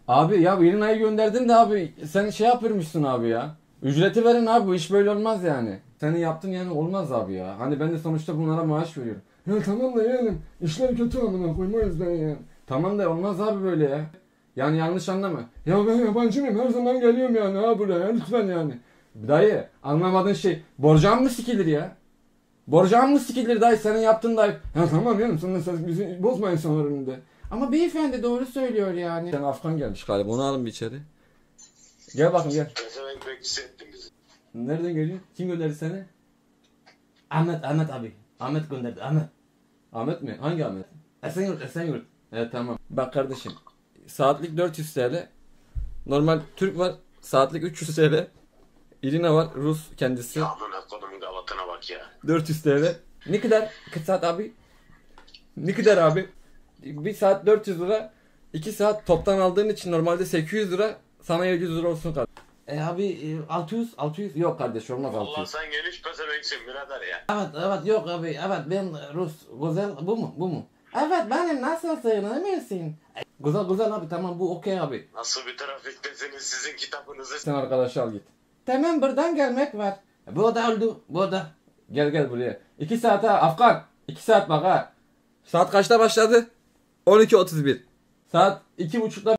Abi ya Irina'yı gönderdin de abi sen şey yapıyormuşsun abi ya. Ücreti verin abi, bu iş böyle olmaz yani. Senin yaptığın yani olmaz abi ya. Hani ben de sonuçta bunlara maaş veriyorum. Ya tamam da yeğenim işler kötü amına koymayız ben ya. Tamam da olmaz abi böyle ya. Yani yanlış anlama. Ya ben yabancı mıyım, her zaman geliyorum yani ha buraya lütfen yani. Dayı anlamadığın şey borcam mı sikilir ya? Borcam mı sikilir dayı, senin yaptığın dayı. Ya tamam canım sen bizi bozma insanların önünde. Ama beyefendi doğru söylüyor yani. Sen Afgan gelmiş galiba, onu alın bir içeri. Gel bakın gel. Pezevenk bekçisi ettin bizi. Nereden geliyor? Kim gönderdi seni? Ahmet abi. Ahmet gönderdi Ahmet. Ahmet mi? Hangi Ahmet? Esenyurt Esenyurt. Evet tamam. Bak kardeşim. Saatlik 400 TL. Normal Türk var. Saatlik 300 TL. Irina var. Rus kendisi. Ya amına kodumun gavatına bak ya. 400 TL. Ne kadar? Kaç saat abi? Ne kadar abi? Bir saat 400 lira. 2 saat toptan aldığın için normalde 800 lira. Sana 700 lira olsun kardeşim. Abi 600 Yok kardeş olmaz Allah 600. sen geniş pezevenksin birader ya. Evet yok abi evet ben Rus güzel bu mu? Evet benim nasılsın iyi misin? Güzel abi tamam bu okey abi. Nasıl bir trafiktesiniz sizin kitabınızı Sen arkadaşı al git. Tamam buradan gelmek var. Bu da oldu bu da. Gel buraya. 2 saat ha Afgan. 2 saat bak ha. Saat kaçta başladı? 12.31. Saat 2.30'da